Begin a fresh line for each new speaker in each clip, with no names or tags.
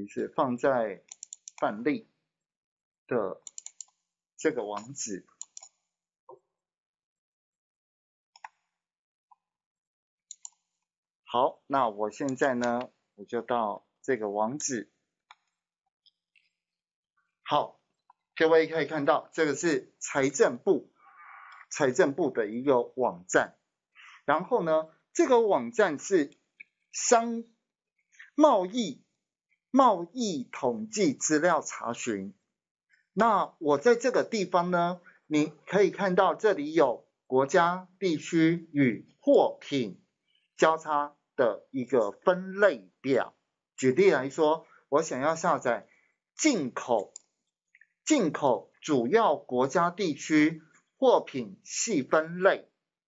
于是放在范例的这个网址。好，那我现在呢，我就到这个网址。好，各位可以看到，这个是财政部的一个网站。然后呢，这个网站是贸易统计资料查询。那我在这个地方呢，你可以看到这里有国家、地区与货品交叉的一个分类表。举例来说，我想要下载进口主要国家地区货品细分类。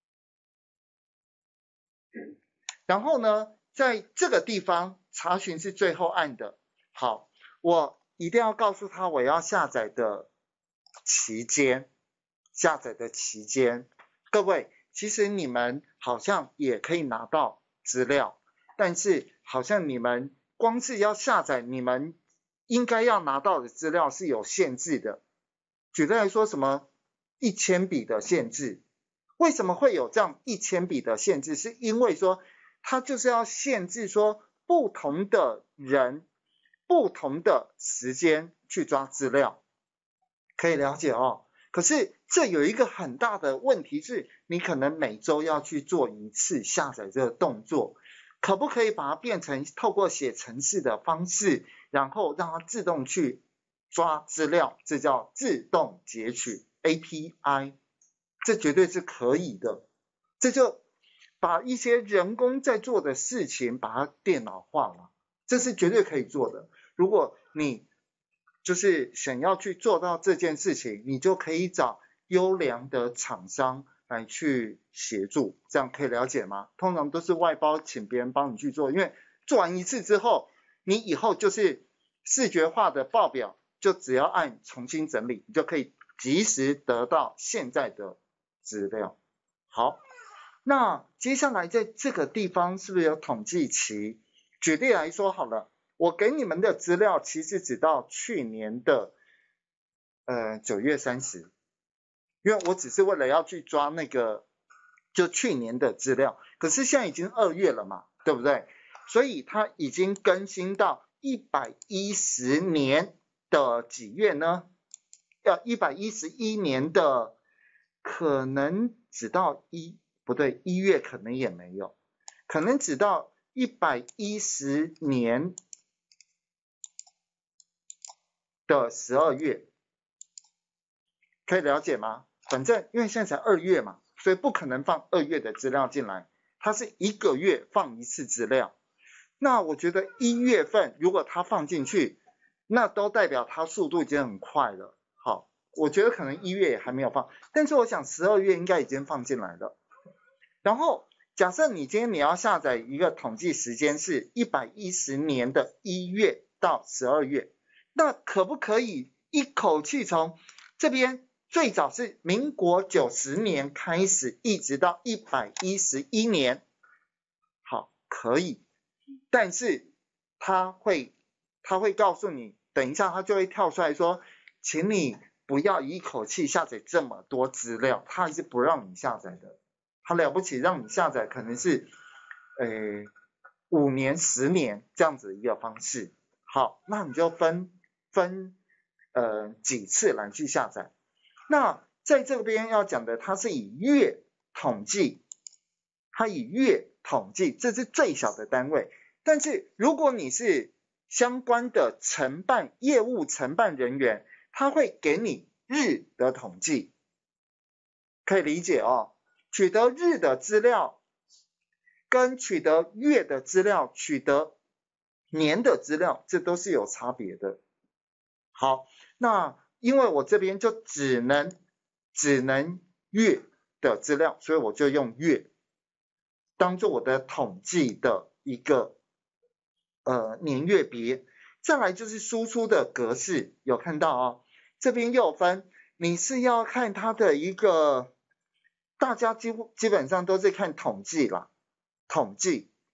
然后呢，在这个地方查询是最后按的。好，我一定要告诉他我要下载的期间。各位，其实你们好像也可以拿到资料，但是好像你们光是要下载，你们应该要拿到的资料是有限制的。举例来说，什么1000笔的限制？为什么会有这样1000笔的限制？是因为说它就是要限制说不同的人、不同的时间去抓资料，可以了解哦。可是这有一个很大的问题是，你可能每周要去做一次下载这个动作，可不可以把它变成透过写程式的方式，然后让它自动去抓资料？这叫自动截取 API， 这绝对是可以的。这就把一些人工在做的事情把它电脑化了，这是绝对可以做的。如果你就是想要去做到这件事情，你就可以找优良的厂商来去协助，这样可以了解吗？通常都是外包请别人帮你去做，因为做完一次之后，你以后就是视觉化的报表，就只要按重新整理，你就可以及时得到现在的资料。好，那接下来在这个地方是不是有统计期？举例来说好了，我给你们的资料其实只到去年的9月30，因为我只是为了要去抓那个就去年的资料，可是现在已经2月了嘛，对不对？所以它已经更新到110年的几月呢？111年的可能只到1月可能也没有，可能只到110年的12月，可以了解吗？反正因为现在才2月嘛，所以不可能放2月的资料进来，它是1个月放一次资料。那我觉得1月份如果它放进去，那都代表它速度已经很快了。好，我觉得可能1月也还没有放，但是我想12月应该已经放进来了。然后假设你今天你要下载一个统计时间是110年的1月到12月，那可不可以一口气从这边最早是民国90年开始，一直到111年？好，可以，但是他会告诉你，等一下他就会跳出来说，请你不要一口气下载这么多资料，他还是不让你下载的。他了不起让你下载可能是5年10年这样子一个方式。好，那你就分几次来去下载。那在这边要讲的，它是以月统计，这是最小的单位。但是如果你是相关的业务承办人员，他会给你日的统计，可以理解哦。取得日的资料跟取得月的资料、取得年的资料，这都是有差别的。好，那因为我这边就只能月的资料，所以我就用月当做我的统计的一个年月别。再来就是输出的格式，有看到哦，这边又分，你是要看它的一个，大家基本上都是看统计啦，统计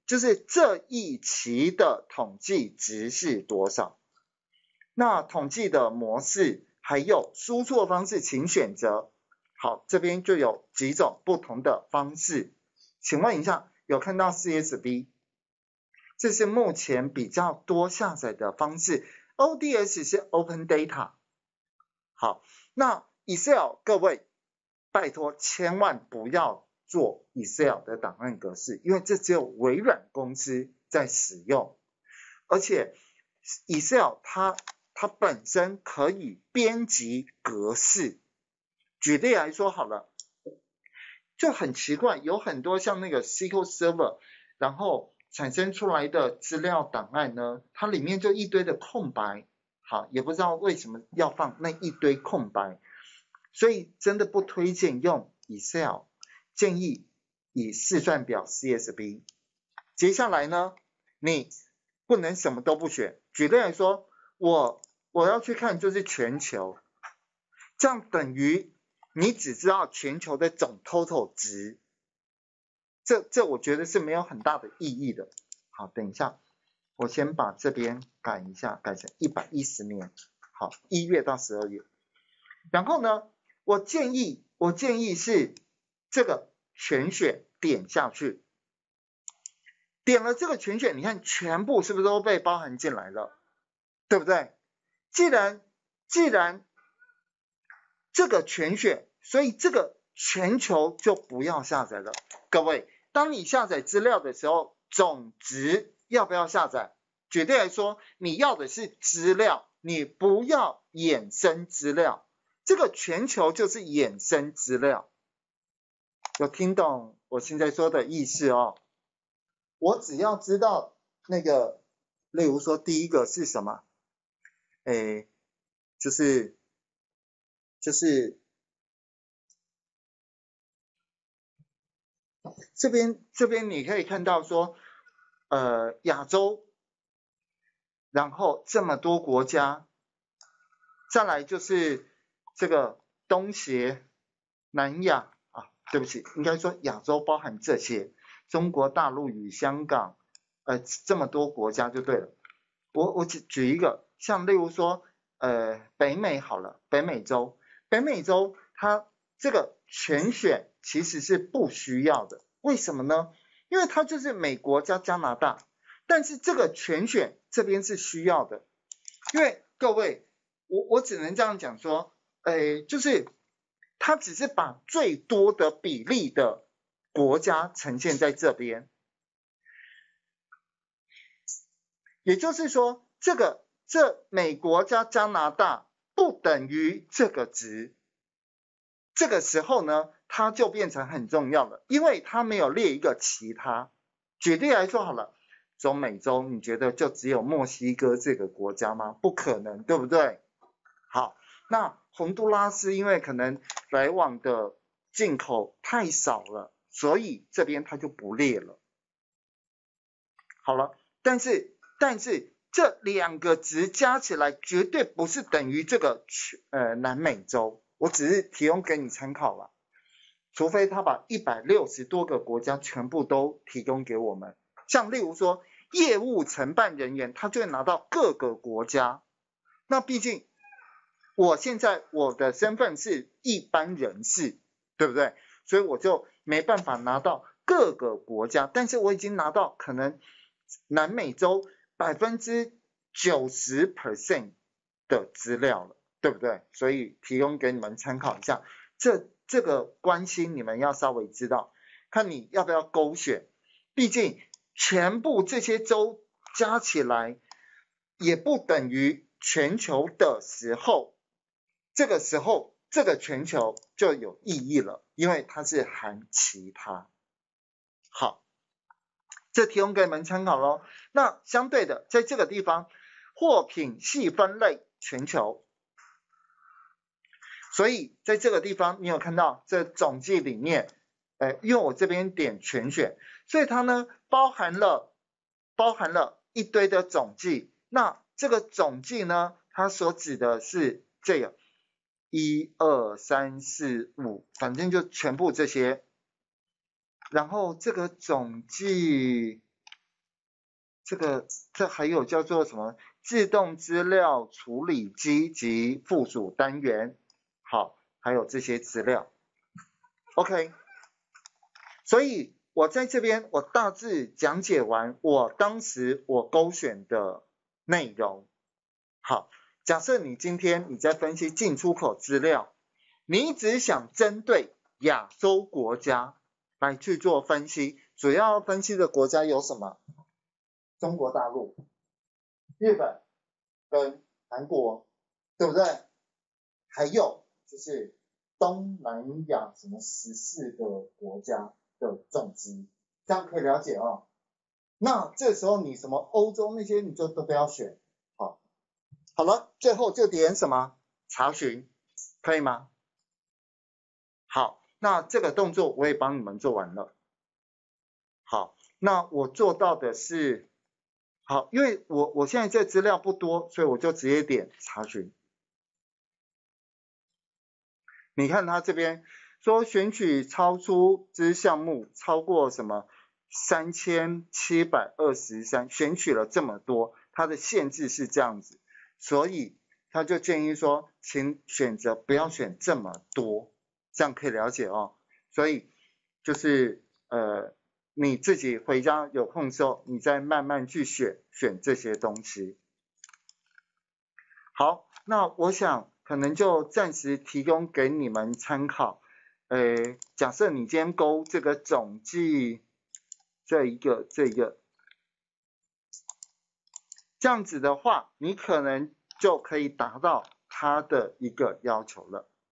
就是这一期的统计值是多少。那统计的模式还有输出的方式请选择。好，这边就有几种不同的方式。请问一下，有看到 CSV？ 这是目前比较多下载的方式。ODS 是 Open Data。好，那 Excel 各位拜托千万不要做 Excel 的档案格式，因为这只有微软公司在使用，而且 Excel 它本身可以编辑格式。举例来说好了，就很奇怪，有很多像那个 SQL Server， 然后产生出来的资料档案呢，它里面就一堆的空白，好，也不知道为什么要放那一堆空白，所以真的不推荐用 Excel， 建议以试算表 CSV。 接下来呢，你不能什么都不选。举例来说，我要去看就是全球，这样等于你只知道全球的总 total 值，这我觉得是没有很大的意义的。好，等一下，我先把这边改一下，改成110年，好，1月到12月。然后呢，我建议是这个全选点下去，点了这个全选，你看全部是不是都被包含进来了，对不对？既然这个全选，所以这个全球就不要下载了。各位，当你下载资料的时候，总值要不要下载？举例来说，你要的是资料，你不要衍生资料，这个全球就是衍生资料。有听懂我现在说的意思哦？我只要知道那个，例如说第一个是什么？就是这边你可以看到说，亚洲，然后这么多国家，再来就是这个东协、南亚啊，对不起，应该说亚洲包含这些，中国大陆与香港，这么多国家就对了。我举一个，像例如说，北美好了，北美洲它这个全选其实是不需要的，为什么呢？因为它就是美国加加拿大，但是这个全选这边是需要的，因为各位，我只能这样讲说，就是它只是把最多的比例的国家呈现在这边。也就是说，这美国加加拿大不等于这个值，这个时候呢，它就变成很重要了，因为它没有列一个其他。举例来说好了，中美洲你觉得就只有墨西哥这个国家吗？不可能，对不对？好，那洪都拉斯因为可能来往的进口太少了，所以这边它就不列了。好了，但是这两个值加起来绝对不是等于这个南美洲，我只是提供给你参考了，除非他把160多个国家全部都提供给我们，像例如说业务承办人员，他就会拿到各个国家，那毕竟我现在我的身份是一般人士，对不对？所以我就没办法拿到各个国家，但是我已经拿到可能南美洲90% 的资料了，对不对？所以提供给你们参考一下，这个关系你们要稍微知道，看你要不要勾选，毕竟全部这些州加起来也不等于全球的时候，这个时候这个全球就有意义了，因为它是含其他。好，这提供给你们参考咯。那相对的，在这个地方，货品细分类全球，所以在这个地方你有看到这总计里面，因为我这边点全选，所以它呢包含了一堆的总计。那这个总计呢，它所指的是这个1、2、3、4、5，反正就全部这些。然后这个总计这还有叫做什么自动资料处理机及附属单元，好，还有这些资料。OK， 所以我在这边我大致讲解完我当时我勾选的内容。好，假设你今天你在分析进出口资料，你只想针对亚洲国家来去做分析，主要分析的国家有什么？中国大陆、日本跟韩国，对不对？还有就是东南亚什么14个国家的总值，这样可以了解哦。那这时候你什么欧洲那些你就都不要选，好，好了，最后就点什么查询，可以吗？好，那这个动作我也帮你们做完了。好，那我做到的是，好，因为我现在这资料不多，所以我就直接点查询。你看他这边说选取超出之项目超过什么3723，选取了这么多，它的限制是这样子，所以他就建议说，请选择不要选这么多，这样可以了解哦。所以就是你自己回家有空的时候，你再慢慢去选这些东西。好，那我想可能就暂时提供给你们参考。假设你今天勾这个总计这一个，这样子的话，你可能就可以达到它的一个要求了。